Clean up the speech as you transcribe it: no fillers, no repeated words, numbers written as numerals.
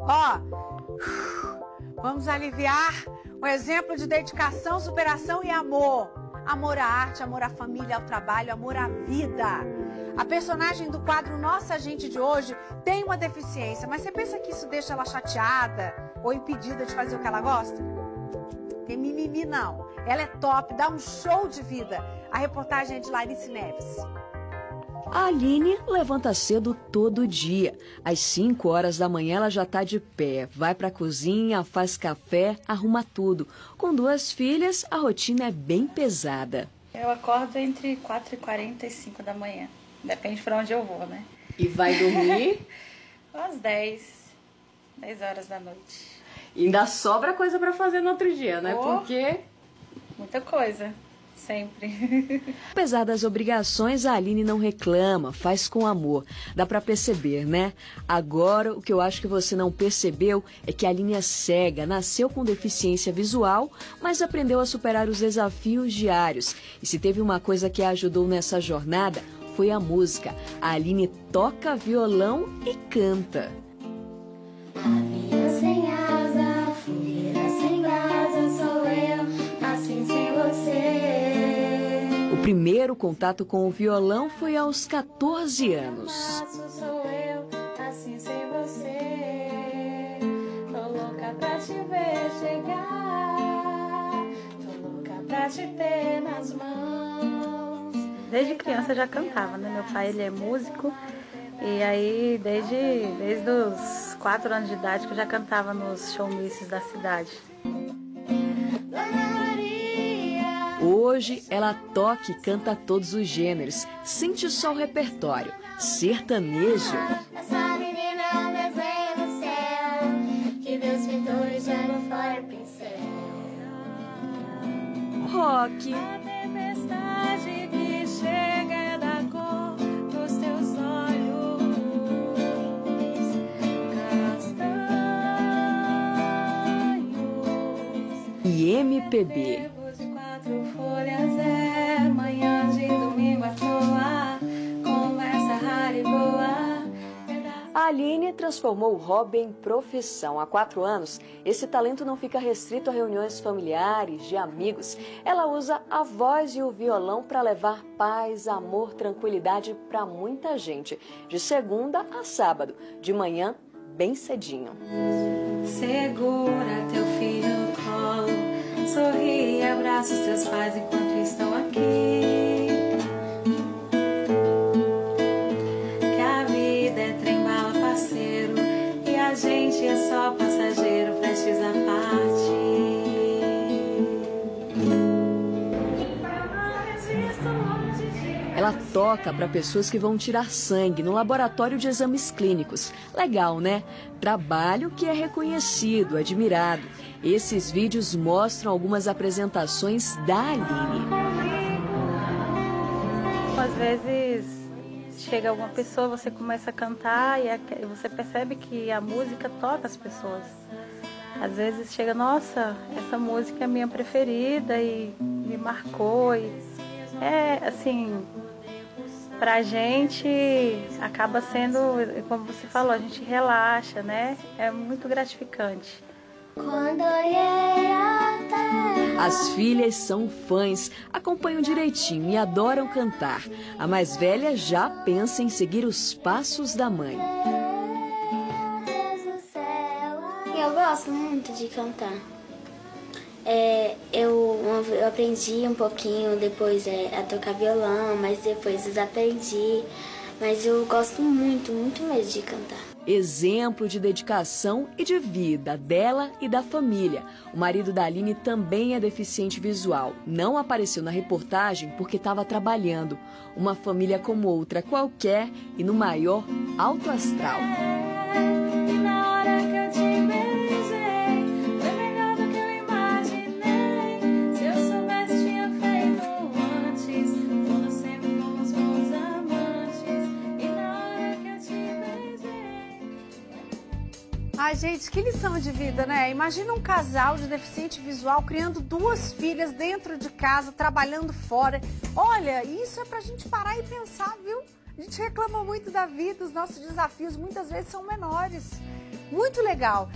Ó, vamos aliviar um exemplo de dedicação, superação e amor. Amor à arte, amor à família, ao trabalho, amor à vida. A personagem do quadro Nossa Gente de hoje tem uma deficiência, mas você pensa que isso deixa ela chateada ou impedida de fazer o que ela gosta? Tem mimimi não. Ela é top, dá um show de vida. A reportagem é de Larice Neves. A Aline levanta cedo todo dia. Às 5 horas da manhã ela já está de pé. Vai para a cozinha, faz café, arruma tudo. Com 2 filhas, a rotina é bem pesada. Eu acordo entre 4h40 e 5 da manhã. Depende para onde eu vou, né? E vai dormir? Às 10 horas da noite. E ainda sobra coisa para fazer no outro dia, né? Porque... muita coisa. Sempre. Apesar das obrigações, a Aline não reclama, faz com amor. Dá pra perceber, né? Agora, o que eu acho que você não percebeu é que a Aline é cega, nasceu com deficiência visual, mas aprendeu a superar os desafios diários. E se teve uma coisa que a ajudou nessa jornada, foi a música. A Aline toca violão e canta. Avião sem asa, fogueira sem asa, sou eu, assim sem você. O primeiro contato com o violão foi aos 14 anos. Sou eu, assim sem você. Tô louca pra te ver chegar. Tô louca pra te ter nas mãos. Desde criança eu já cantava, né? Meu pai, ele é músico. E aí, desde os 4 anos de idade, que eu já cantava nos showmícios da cidade. Hoje, ela toca e canta todos os gêneros. Sente só o repertório. Sertanejo. Essa menina é um desenho no céu, que Deus pintou e jogou fora o pincel. Rock. A tempestade que chega é da cor dos teus olhos castanhos. E MPB. Folhas é manhã de domingo à toa, conversa rara e boa. A Aline transformou o hobby em profissão. Há 4 anos, esse talento não fica restrito a reuniões familiares, de amigos. Ela usa a voz e o violão para levar paz, amor, tranquilidade para muita gente. De segunda a sábado, de manhã, bem cedinho. Segura teu filho no colo. Sorri e abraça os teus pais enquanto estão aqui. Que a vida é trem-bala, parceiro, e a gente é só passageiro, prestes a partir. Ela toca para pessoas que vão tirar sangue no laboratório de exames clínicos. Legal, né? Trabalho que é reconhecido, admirado. Esses vídeos mostram algumas apresentações da Aline. Às vezes chega alguma pessoa, você começa a cantar e você percebe que a música toca as pessoas. Às vezes chega, nossa, essa música é a minha preferida e me marcou. E é assim, pra gente acaba sendo, como você falou, a gente relaxa, né? É muito gratificante. Quando olhei a terra. As filhas são fãs, acompanham direitinho e adoram cantar. A mais velha já pensa em seguir os passos da mãe. Eu gosto muito de cantar. Eu aprendi um pouquinho depois a tocar violão, mas depois desaprendi. Mas eu gosto muito, muito mesmo de cantar. Exemplo de dedicação e de vida dela e da família. O marido da Aline também é deficiente visual. Não apareceu na reportagem porque estava trabalhando. Uma família como outra qualquer e no maior alto astral. Na hora que eu te beijei, foi melhor do que eu imaginei. Se eu soubesse, tinha feito antes. Nós sempre fomos bons amantes. E na hora que eu te beijei. Ai, gente, que lição de vida, né? Imagina um casal de deficiente visual criando 2 filhas dentro de casa, trabalhando fora. Olha, isso é pra gente parar e pensar, viu? A gente reclama muito da vida, os nossos desafios muitas vezes são menores. Muito legal.